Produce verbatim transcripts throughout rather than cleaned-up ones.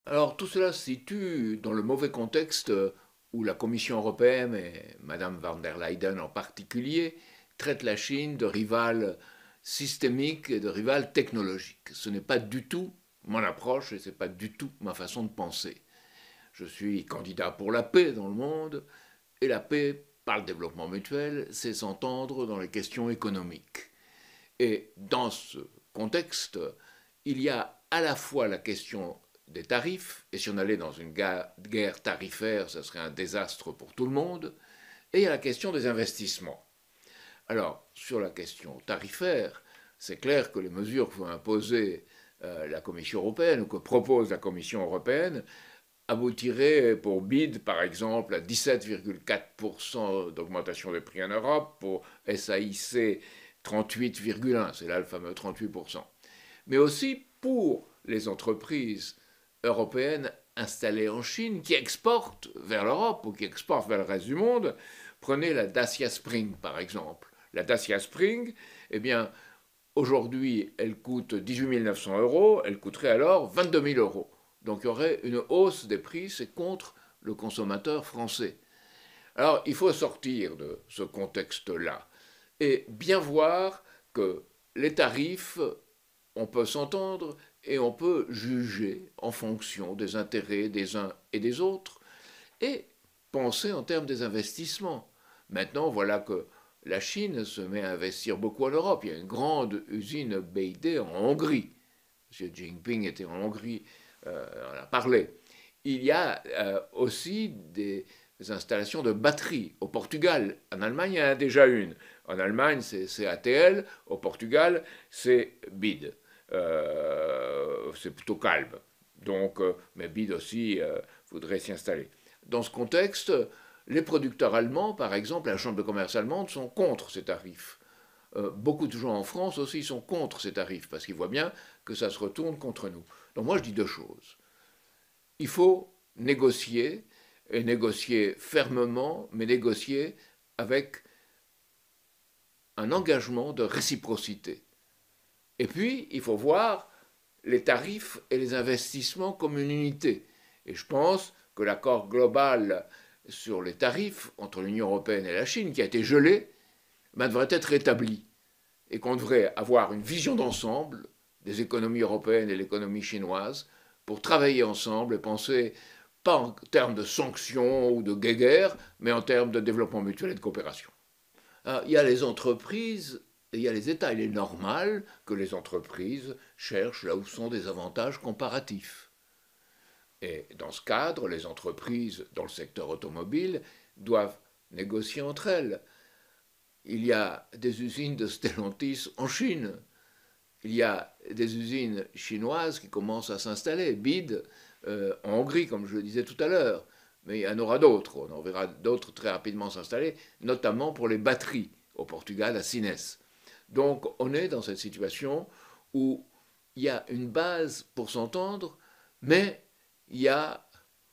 Alors tout cela se situe dans le mauvais contexte où la Commission européenne, et Madame van der Leyen en particulier, traite la Chine de rivale systémique et de rivale technologique. Ce n'est pas du tout mon approche et ce n'est pas du tout ma façon de penser. Je suis candidat pour la paix dans le monde et la paix, par le développement mutuel, c'est s'entendre dans les questions économiques. Et dans ce contexte, il y a à la fois la question des tarifs, et si on allait dans une guerre tarifaire, ce serait un désastre pour tout le monde, et il y a la question des investissements. Alors, sur la question tarifaire, c'est clair que les mesures que veut imposer euh, la Commission européenne, ou que propose la Commission européenne, aboutirait pour B I D, par exemple, à dix-sept virgule quatre pour cent d'augmentation des prix en Europe, pour S A I C, trente-huit virgule un, c'est là le fameux trente-huit pour cent. Mais aussi pour les entreprises européennes installées en Chine qui exportent vers l'Europe ou qui exportent vers le reste du monde. Prenez la Dacia Spring, par exemple. La Dacia Spring, eh bien, aujourd'hui, elle coûte dix-huit mille neuf cents euros, elle coûterait alors vingt-deux mille euros. Donc il y aurait une hausse des prix, c'est contre le consommateur français. Alors il faut sortir de ce contexte-là et bien voir que les tarifs, on peut s'entendre et on peut juger en fonction des intérêts des uns et des autres et penser en termes des investissements. Maintenant, voilà que la Chine se met à investir beaucoup en Europe. Il y a une grande usine B Y D en Hongrie. M. Jinping était en Hongrie, euh, on a parlé. Il y a euh, aussi des installations de batteries au Portugal. En Allemagne, il y en a déjà une. En Allemagne, c'est A T L. Au Portugal, c'est B I D. Euh, c'est plutôt calme. Donc, euh, mais B I D aussi euh, voudrait s'y installer. Dans ce contexte, les producteurs allemands, par exemple, la Chambre de commerce allemande, sont contre ces tarifs. Euh, beaucoup de gens en France aussi sont contre ces tarifs parce qu'ils voient bien que ça se retourne contre nous. Donc moi je dis deux choses. Il faut négocier, et négocier fermement, mais négocier avec un engagement de réciprocité. Et puis, il faut voir les tarifs et les investissements comme une unité. Et je pense que l'accord global sur les tarifs entre l'Union européenne et la Chine, qui a été gelé, ben, devrait être rétabli. Et qu'on devrait avoir une vision d'ensemble des économies européennes et l'économie chinoise pour travailler ensemble et penser pas en termes de sanctions ou de guéguerre, mais en termes de développement mutuel et de coopération. Alors, il y a les entreprises et il y a les États. Il est normal que les entreprises cherchent là où sont des avantages comparatifs. Et dans ce cadre, les entreprises dans le secteur automobile doivent négocier entre elles. Il y a des usines de Stellantis en Chine. Il y a des usines chinoises qui commencent à s'installer. B I D euh, en Hongrie, comme je le disais tout à l'heure. Mais il y en aura d'autres. On en verra d'autres très rapidement s'installer, notamment pour les batteries au Portugal, à Sines. Donc on est dans cette situation où il y a une base pour s'entendre, mais il y a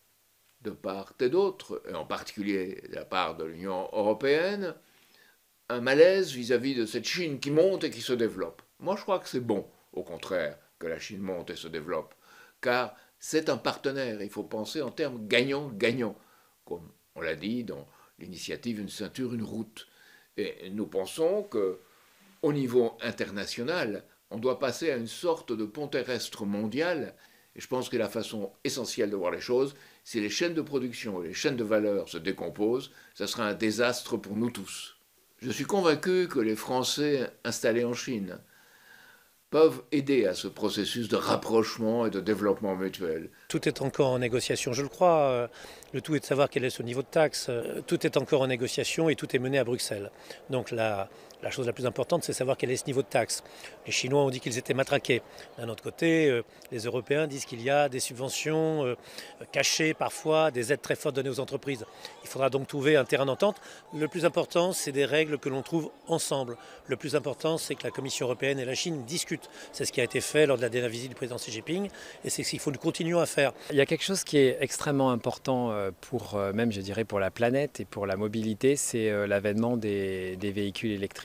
de part et d'autre, et en particulier de la part de l'Union européenne, un malaise vis-à-vis de cette Chine qui monte et qui se développe. Moi, je crois que c'est bon, au contraire, que la Chine monte et se développe, car c'est un partenaire. Il faut penser en termes gagnant-gagnant, comme on l'a dit dans l'initiative Une ceinture, une route. Et nous pensons que, au niveau international, on doit passer à une sorte de pont terrestre mondial. Et je pense que la façon essentielle de voir les choses, si les chaînes de production et les chaînes de valeur se décomposent, ça sera un désastre pour nous tous. Je suis convaincu que les Français installés en Chine peuvent aider à ce processus de rapprochement et de développement mutuel. Tout est encore en négociation, je le crois. Le tout est de savoir quel est ce niveau de taxe. Tout est encore en négociation et tout est mené à Bruxelles. Donc la, la chose la plus importante, c'est savoir quel est ce niveau de taxe. Les Chinois ont dit qu'ils étaient matraqués. D'un autre côté, les Européens disent qu'il y a des subventions cachées parfois, des aides très fortes données aux entreprises. Il faudra donc trouver un terrain d'entente. Le plus important, c'est des règles que l'on trouve ensemble. Le plus important, c'est que la Commission européenne et la Chine discutent. C'est ce qui a été fait lors de la dernière visite du président Xi Jinping et c'est ce qu'il faut nous continuons à faire. Il y a quelque chose qui est extrêmement important pour, même je dirais pour la planète et pour la mobilité, c'est l'avènement des, des véhicules électriques.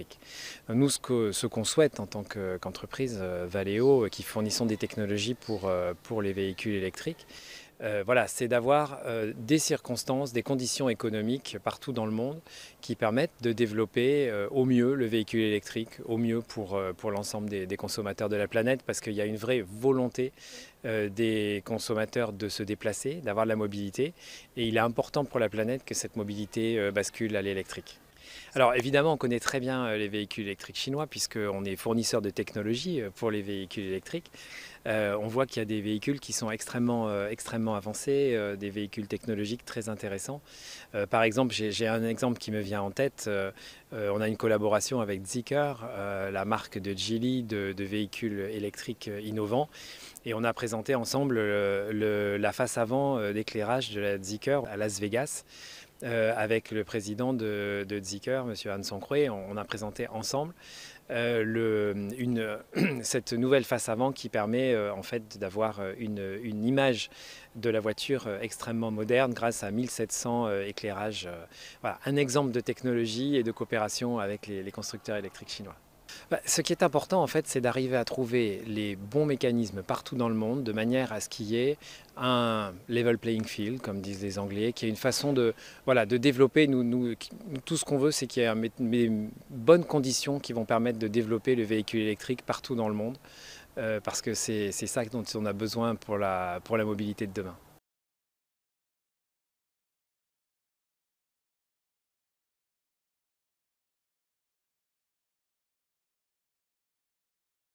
électrique. Nous, ce qu'on ce qu'on souhaite en tant qu'entreprise euh, Valeo, qui fournissons des technologies pour, euh, pour les véhicules électriques, Euh, voilà, c'est d'avoir euh, des circonstances, des conditions économiques partout dans le monde qui permettent de développer euh, au mieux le véhicule électrique, au mieux pour, euh, pour l'ensemble des, des consommateurs de la planète, parce qu'il y a une vraie volonté euh, des consommateurs de se déplacer, d'avoir de la mobilité, et il est important pour la planète que cette mobilité euh, bascule à l'électrique. Alors évidemment, on connaît très bien les véhicules électriques chinois puisqu'on est fournisseur de technologies pour les véhicules électriques. Euh, on voit qu'il y a des véhicules qui sont extrêmement, euh, extrêmement avancés, euh, des véhicules technologiques très intéressants. Euh, par exemple, j'ai un exemple qui me vient en tête. Euh, euh, on a une collaboration avec Zeekr, euh, la marque de Geely de, de véhicules électriques innovants. Et on a présenté ensemble le, le, la face avant d'éclairage de la Zeekr à Las Vegas. Euh, avec le président de, de Zeekr, M. Han Song-Hui, on, on a présenté ensemble euh, le, une, cette nouvelle face avant qui permet euh, en fait d'avoir une, une image de la voiture extrêmement moderne grâce à mille sept cents euh, éclairages. Euh, voilà, un exemple de technologie et de coopération avec les, les constructeurs électriques chinois. Ce qui est important, en fait, c'est d'arriver à trouver les bons mécanismes partout dans le monde, de manière à ce qu'il y ait un level playing field, comme disent les Anglais, qui est une façon de, voilà, de développer. Nous, nous, tout ce qu'on veut, c'est qu'il y ait des bonnes conditions qui vont permettre de développer le véhicule électrique partout dans le monde, euh, parce que c'est ça dont on a besoin pour la, pour la mobilité de demain.